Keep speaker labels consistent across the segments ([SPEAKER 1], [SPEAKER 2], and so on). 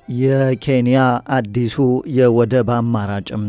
[SPEAKER 1] የኬንያ አዲሱ የወደብ አማራጭም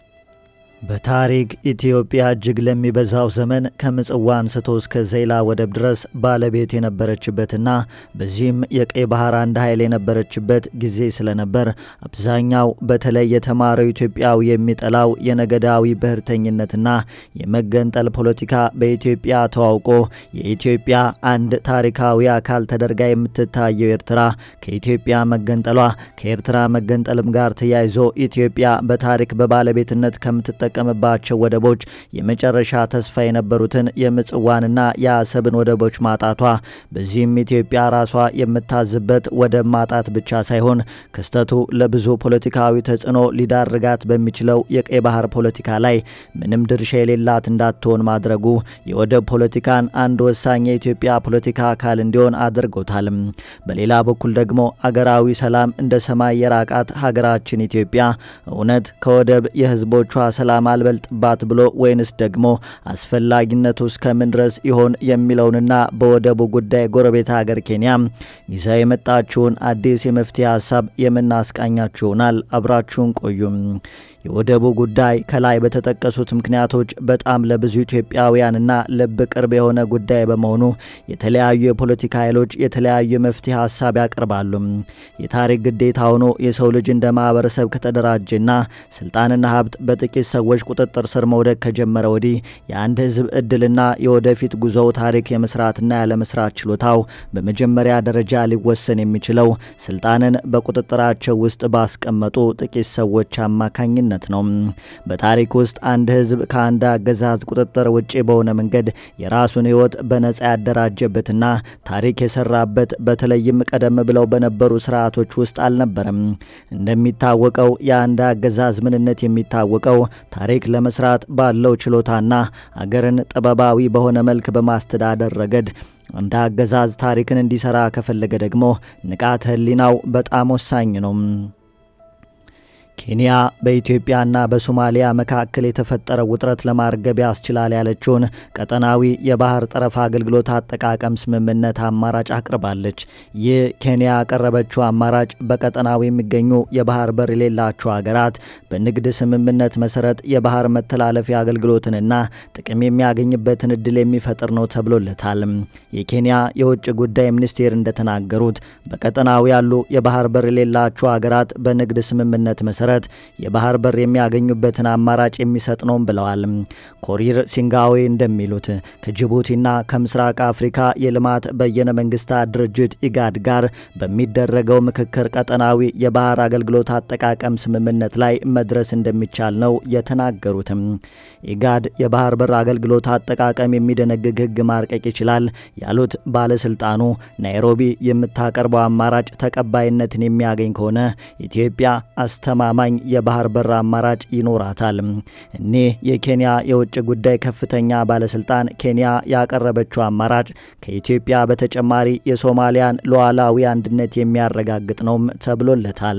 [SPEAKER 1] በታሪክ ኢትዮጵያ እጅግ ለሚበዛው ዘመን ከምጽዋ አንስቶ እስከ ዘይላ ወደብ ድረስ ባለቤት የነበረችበትና በዚህም የቀይ ባህር አንድ ኃይል የነበረችበት ጊዜ ስለነበር አብዛኛው በተለይ የተማረው ኢትዮጵያው የሚጠላው የነገዳዊ ብሔርተኝነትና የመገንጠል ፖለቲካ በኢትዮጵያ ተዋውቆ የኢትዮጵያ አንድ ታሪካዊ አካል ተደርጋ የምትታየው ኤርትራ ከኢትዮጵያ መገንጠሏ ከኤርትራ መገንጠልም ጋር ተያይዞ ኢትዮጵያ በታሪክ በባለቤትነት ከምትጠቀምባቸው ወደቦች የመጨረሻ ተስፋ የነበሩትን የምጽዋንና የአሰብን ወደቦች ማጣቷ በዚህም ኢትዮጵያ ራሷ የምታዝበት ወደብ ማጣት ብቻ ሳይሆን ክስተቱ ለብዙ ፖለቲካዊ ተጽዕኖ ሊዳርጋት በሚችለው የቀይ ባህር ፖለቲካ ላይ ምንም ድርሻ የሌላት እንዳትሆን ማድረጉ የወደብ ፖለቲካን አንድ ወሳኝ የኢትዮጵያ ፖለቲካ አካል እንዲሆን አድርጎታል። በሌላ በኩል ደግሞ አገራዊ ሰላም እንደ ሰማይ የራቃት ሀገራችን ኢትዮጵያ እውነት ከወደብ የህዝቦቿ ሰላም አልበልጥባት ብሎ ወይንስ ደግሞ አስፈላጊነቱ እስከምን ድረስ ይሆን የሚለውንና በወደቡ ጉዳይ ጎረቤት ሀገር ኬንያ ይዛ የመጣችውን አዲስ የመፍትሄ ሐሳብ የምናስቃኛችሁናል። አብራችሁን ቆዩም። የወደቡ ጉዳይ ከላይ በተጠቀሱት ምክንያቶች በጣም ለብዙ ኢትዮጵያውያንና ልብ ቅርብ የሆነ ጉዳይ በመሆኑ የተለያዩ የፖለቲካ ኃይሎች የተለያዩ መፍትሄ ሐሳብ ያቀርባሉ። የታሪክ ግዴታ ሆኖ የሰው ልጅ እንደ ማህበረሰብ ከተደራጀና ስልጣንና ሀብት በጥቂት ሰዎች ቁጥጥር ስር መውደቅ ከጀመረ ወዲህ የአንድ ህዝብ እድልና የወደፊት ጉዞው ታሪክ የመስራትና ያለመስራት ችሎታው በመጀመሪያ ደረጃ ሊወሰን የሚችለው ስልጣንን በቁጥጥራቸው ውስጥ ባስቀመጡ ጥቂት ሰዎች አማካኝነት ነው። በታሪክ ውስጥ አንድ ህዝብ ከአንድ አገዛዝ ቁጥጥር ውጪ በሆነ መንገድ የራሱን ህይወት በነጻ ያደራጀበትና ታሪክ የሰራበት በተለይም ቀደም ብለው በነበሩ ስርዓቶች ውስጥ አልነበረም። እንደሚታወቀው የአንድ አገዛዝ ምንነት የሚታወቀው ታሪክ ለመስራት ባለው ችሎታና አገርን ጥበባዊ በሆነ መልክ በማስተዳደር ረገድ እንደ አገዛዝ ታሪክን እንዲሰራ ከፈለገ ደግሞ ንቃተ ህሊናው በጣም ወሳኝ ነው። ኬንያ በኢትዮጵያና በሶማሊያ መካከል የተፈጠረው ውጥረት ለማርገብ ያስችላል ያለችውን ቀጠናዊ የባህር ጠረፍ አገልግሎት አጠቃቀም ስምምነት አማራጭ አቅርባለች። ይህ ኬንያ ያቀረበችው አማራጭ በቀጠናው የሚገኙ የባህር በር የሌላቸው ሀገራት በንግድ ስምምነት መሰረት የባህር መተላለፊያ አገልግሎትንና ጥቅም የሚያገኝበትን እድል የሚፈጥር ነው ተብሎለታል። የኬንያ የውጭ ጉዳይ ሚኒስቴር እንደተናገሩት በቀጠናው ያሉ የባህር በር የሌላቸው ሀገራት በንግድ ስምምነት መሰረት የባህር በር የሚያገኙበትን አማራጭ የሚሰጥ ነው ብለዋል። ኮሪር ሲንጋዌ እንደሚሉት ከጅቡቲና ከምስራቅ አፍሪካ የልማት በየነ መንግስታት ድርጅት ኢጋድ ጋር በሚደረገው ምክክር ቀጠናዊ የባህር አገልግሎት አጠቃቀም ስምምነት ላይ መድረስ እንደሚቻል ነው የተናገሩት። ኢጋድ የባህር በር አገልግሎት አጠቃቀም የሚደነግግ ህግ ማርቀቅ ይችላል ያሉት ባለስልጣኑ ናይሮቢ የምታቀርበው አማራጭ ተቀባይነትን የሚያገኝ ከሆነ ኢትዮጵያ አስተማማኝ የባህር በር አማራጭ ይኖራታል። እኔ የኬንያ የውጭ ጉዳይ ከፍተኛ ባለስልጣን ኬንያ ያቀረበችው አማራጭ ከኢትዮጵያ በተጨማሪ የሶማሊያን ሉዓላዊ አንድነት የሚያረጋግጥ ነው ተብሎለታል።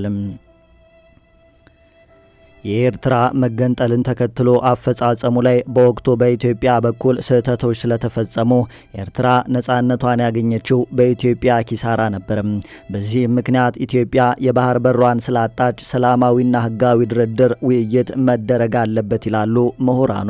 [SPEAKER 1] የኤርትራ መገንጠልን ተከትሎ አፈጻጸሙ ላይ በወቅቱ በኢትዮጵያ በኩል ስህተቶች ስለተፈጸሙ ኤርትራ ነፃነቷን ያገኘችው በኢትዮጵያ ኪሳራ ነበር። በዚህ ምክንያት ኢትዮጵያ የባህር በሯን ስላጣች ሰላማዊና ህጋዊ ድርድር ውይይት መደረግ አለበት ይላሉ ምሁራኑ።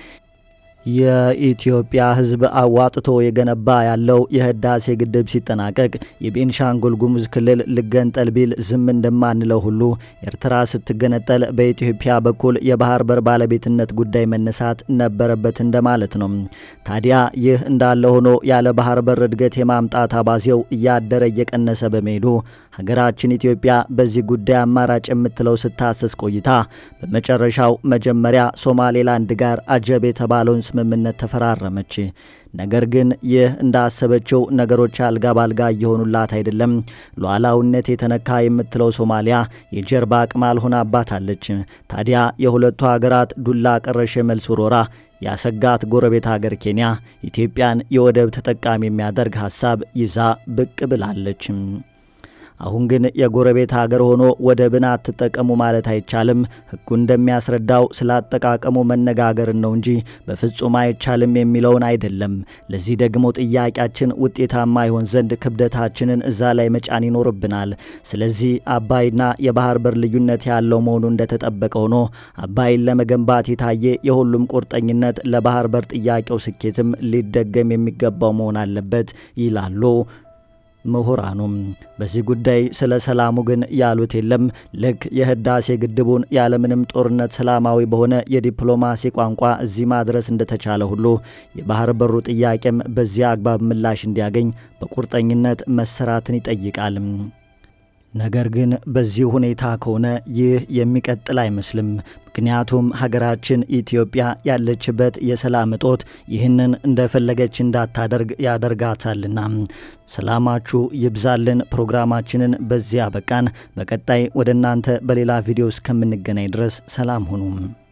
[SPEAKER 1] የኢትዮጵያ ህዝብ አዋጥቶ የገነባ ያለው የህዳሴ ግድብ ሲጠናቀቅ የቤንሻንጉል ጉሙዝ ክልል ልገንጠል ቢል ዝም እንደማንለው ሁሉ ኤርትራ ስትገነጠል በኢትዮጵያ በኩል የባህር በር ባለቤትነት ጉዳይ መነሳት ነበረበት እንደማለት ነው። ታዲያ ይህ እንዳለ ሆኖ ያለ ባህር በር እድገት የማምጣት አባዜው እያደረ እየቀነሰ በመሄዱ ሀገራችን ኢትዮጵያ በዚህ ጉዳይ አማራጭ የምትለው ስታሰስ ቆይታ በመጨረሻው መጀመሪያ ሶማሌላንድ ጋር አጀብ የተባለውን ስምምነት ተፈራረመች። ነገር ግን ይህ እንዳሰበችው ነገሮች አልጋ ባልጋ እየሆኑላት አይደለም። ሉዓላዊነት የተነካ የምትለው ሶማሊያ የጀርባ አቅማል ሆናባታለች። ታዲያ የሁለቱ ሀገራት ዱላ ቀረሽ መልስ ወሮራ ያሰጋት ጎረቤት ሀገር ኬንያ ኢትዮጵያን የወደብ ተጠቃሚ የሚያደርግ ሐሳብ ይዛ ብቅ ብላለች። አሁን ግን የጎረቤት ሀገር ሆኖ ወደብን አትጠቀሙ ማለት አይቻልም። ሕጉ እንደሚያስረዳው ስላጠቃቀሙ መነጋገር ነው እንጂ በፍጹም አይቻልም የሚለውን አይደለም። ለዚህ ደግሞ ጥያቄያችን ውጤታማ ይሆን ዘንድ ክብደታችንን እዛ ላይ መጫን ይኖርብናል። ስለዚህ አባይና የባህር በር ልዩነት ያለው መሆኑ እንደተጠበቀ ሆኖ አባይን ለመገንባት የታየ የሁሉም ቁርጠኝነት ለባህር በር ጥያቄው ስኬትም ሊደገም የሚገባው መሆን አለበት ይላሉ ምሁራኑም። በዚህ ጉዳይ ስለ ሰላሙ ግን ያሉት የለም። ልክ የህዳሴ ግድቡን ያለምንም ጦርነት ሰላማዊ በሆነ የዲፕሎማሲ ቋንቋ እዚህ ማድረስ እንደተቻለ ሁሉ የባህር በሩ ጥያቄም በዚያ አግባብ ምላሽ እንዲያገኝ በቁርጠኝነት መሰራትን ይጠይቃል። ነገር ግን በዚህ ሁኔታ ከሆነ ይህ የሚቀጥል አይመስልም። ምክንያቱም ሀገራችን ኢትዮጵያ ያለችበት የሰላም እጦት ይህንን እንደፈለገች እንዳታደርግ ያደርጋታልና። ሰላማችሁ ይብዛልን። ፕሮግራማችንን በዚያ በቃን። በቀጣይ ወደ እናንተ በሌላ ቪዲዮ እስከምንገናኝ ድረስ ሰላም ሁኑ።